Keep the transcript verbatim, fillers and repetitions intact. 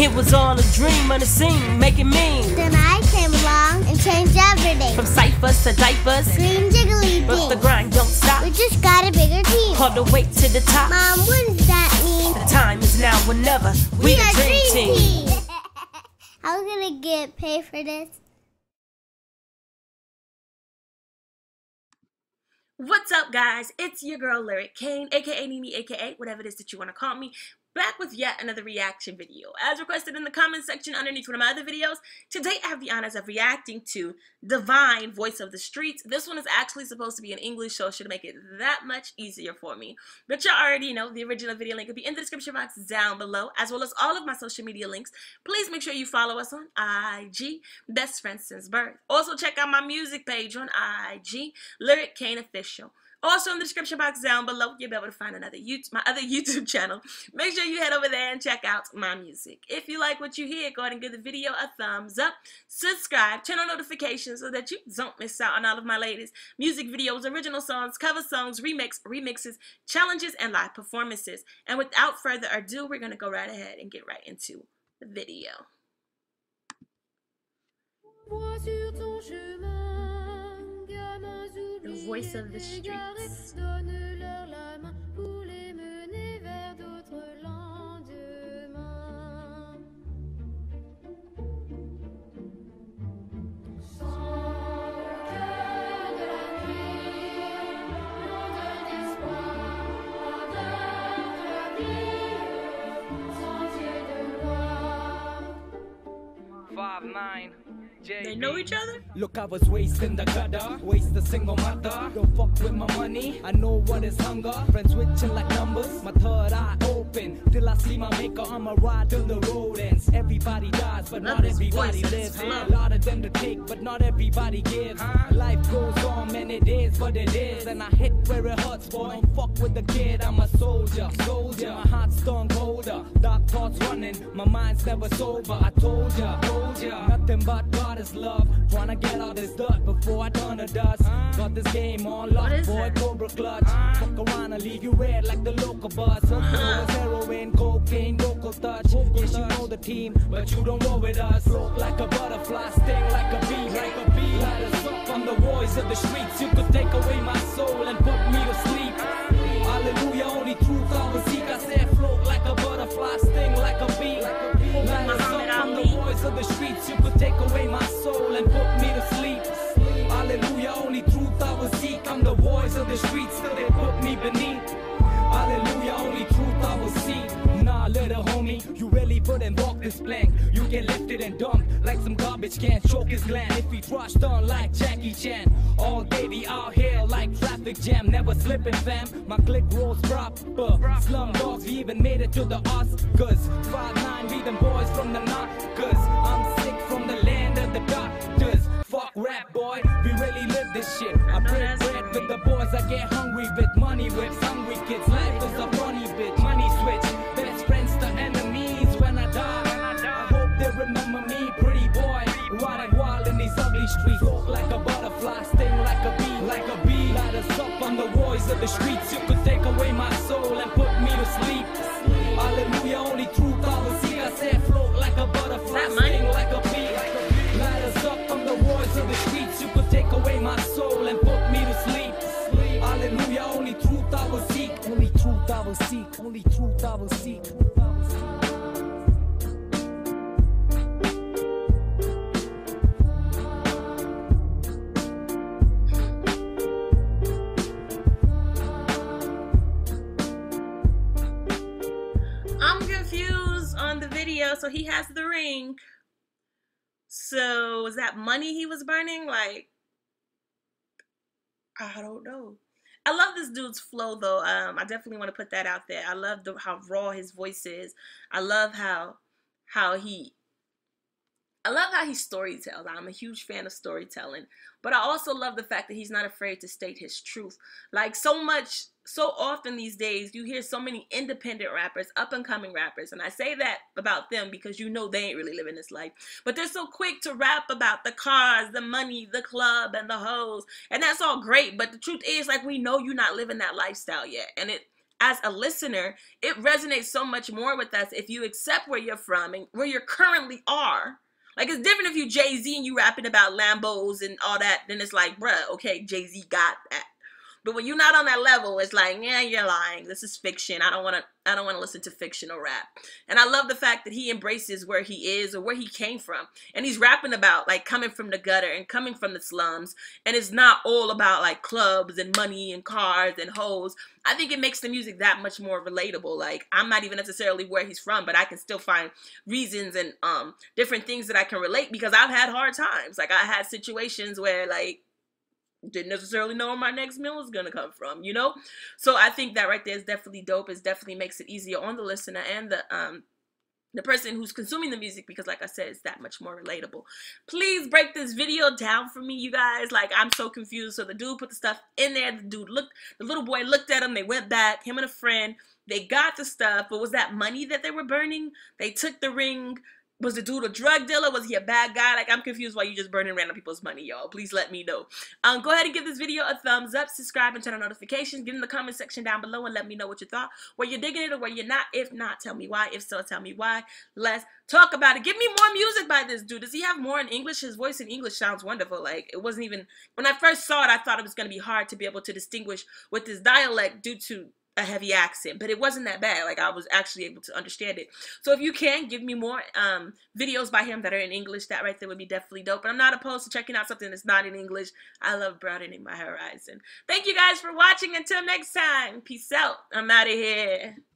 It was all a dream on the scene, making mean. Then I came along and changed everything. From ciphers to diapers, Green jiggly but the things. grind don't stop. We just got a bigger team. All the way to the top. Mom, what does that mean? The time is now or never. We, We the are dream Dream team. Team. How can I get paid for this? What's up, guys? It's your girl Lyric Kane, aka Nene, aka whatever it is that you want to call me, back with yet another reaction video. As requested in the comment section underneath one of my other videos, today I have the honors of reacting to Divine, Voice of the Streets. This one is actually supposed to be in English, so it should make it that much easier for me. But y'all already know the original video link will be in the description box down below, as well as all of my social media links. Please make sure you follow us on I G, Best Friends Since Birth. Also check out my music page on I G, Lyric Kane Official. Also in the description box down below, you'll be able to find another YouTube, my other YouTube channel. Make sure you head over there and check out my music. If you like what you hear, go ahead and give the video a thumbs up, subscribe, turn on notifications so that you don't miss out on all of my latest music videos, original songs, cover songs, remix, remixes, challenges, and live performances. And without further ado, we're going to go right ahead and get right into the video. The Voice of the Streets. five nine They know each other? Look, I was wasting the gutter, waste a single mother. Don't fuck with my money, I know what is hunger. Friends switching like numbers, my third eye open. Till I see my maker, I'ma ride till the road ends. Everybody dies, but not everybody lives. A lot of them to take, but not everybody gives. Life goes on, man, it is what it is. And I hit where it hurts, boy. Don't fuck with the kid, I'm a soldier. Soldier, my heart's stone colder. Dark thoughts running, my mind's never sober. I told ya, told ya, nothing but God is love. Tryna get all this dirt before I turn to dust. Got this game on lock, boy, Cobra Clutch. Fuck around and leave you red like the local bus. So it's heroin, cocaine, local touch. Yes, you know the team, but you don't roll with us. Float like a butterfly, sting like a bee, like a bee. Light us up from the voice of the streets. You could take away my soul and put me to sleep. Hallelujah, only truth I will seek. I said float like a butterfly, sting like a bee. Light us up from the voice of the streets. You could take away my soul and put me to sleep. Hallelujah, only truth I will seek. I'm the voice of the streets till they put me beneath. Hallelujah, only truth I will seek. Nah, little homie, you really wouldn't walk this plank. You get lifted and dumped like some garbage can. Choke his gland if he trust on like Jackie Chan. All day we out here like traffic jam. Never slipping, fam. My click rolls proper. Slum dogs, we even made it to the Oscars. five nine, we them boys from the knockers. I'm sick from the land of the doctors. Fuck rap, boy, we really live this shit. I break bread with the boys, I get hungry with money whips. Hungry kids, life is a funny bitch. Money switch, best friends to enemies when I die. I hope they remember me, pretty boy. Riding wild in these ugly streets. Float like a butterfly, sting like a bee, like a bee. Light us up on the voice of the streets. You could take away my soul and put me to sleep. Hallelujah, only truth I will see. I said float like a butterfly, sting like a bee. Light us up from the voice of the streets. You could take away my soul and put me to sleep. Hallelujah, only truth I will seek. Only truth I will seek. Only truth I will seek. I'm confused on the video. So he has the ring. So was that money he was burning? Like, I don't know. I love this dude's flow though. Um, I definitely want to put that out there. I love the, how raw his voice is. I love how how he I love how he storytells. I'm a huge fan of storytelling. But I also love the fact that he's not afraid to state his truth. Like so much, so often these days, you hear so many independent rappers, up-and-coming rappers. And I say that about them because you know they ain't really living this life. But they're so quick to rap about the cars, the money, the club, and the hoes. And that's all great. But the truth is, like, we know you're not living that lifestyle yet. And it as a listener, it resonates so much more with us if you accept where you're from and where you currently are. Like, it's different if you Jay-Z and you rapping about Lambos and all that, then it's like, bruh, okay, Jay-Z got that. But when you're not on that level, it's like, yeah, you're lying. This is fiction. I don't want to I don't want to listen to fictional rap. And I love the fact that he embraces where he is or where he came from. And he's rapping about, like, coming from the gutter and coming from the slums. And it's not all about, like, clubs and money and cars and hoes. I think it makes the music that much more relatable. Like, I'm not even necessarily where he's from, but I can still find reasons and um different things that I can relate, because I've had hard times. Like, I had situations where, like, didn't necessarily know where my next meal was gonna come from, you know? So I think that right there is definitely dope. It definitely makes it easier on the listener and the um the person who's consuming the music, because like I said, it's that much more relatable. Please break this video down for me, you guys. Like, I'm so confused. So the dude put the stuff in there. The dude looked, the little boy looked at him. They went back, him and a friend. They got the stuff, but was that money that they were burning? They took the ring. Was the dude a drug dealer? Was he a bad guy? Like, I'm confused why you just burning random people's money, y'all. Please let me know. Um, go ahead and give this video a thumbs up, subscribe, and turn on notifications. Get in the comment section down below and let me know what you thought. Where you're digging it or where you're not. If not, tell me why. If so, tell me why. Let's talk about it. Give me more music by this dude. Does he have more in English? His voice in English sounds wonderful. Like, it wasn't even... When I first saw it, I thought it was going to be hard to be able to distinguish with his dialect due to a heavy accent, but it wasn't that bad. Like, I was actually able to understand it. So if you can give me more um videos by him that are in English, that right there would be definitely dope. But I'm not opposed to checking out something that's not in English. I love broadening my horizon. Thank you guys for watching. Until next time, peace out. I'm out of here.